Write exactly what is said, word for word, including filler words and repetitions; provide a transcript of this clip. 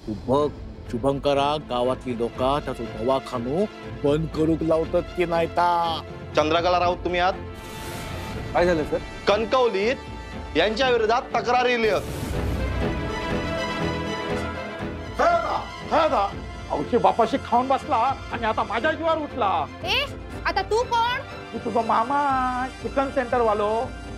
तू बघ शुभंकरा गावातली लोक त्याचं दवाखानो बंद करूक लावतात की नाही ता. चंद्रकला राऊत तुम्ही आहात. काय झालं सर? कणकवलीत यांच्या विरोधात तक्रार येईल. औषधी बापाशी खाऊन बसला आणि आता माझ्या जीवावर उठला. ए आता तू कोण? तू तुझा मामा चिकन सेंटर वालो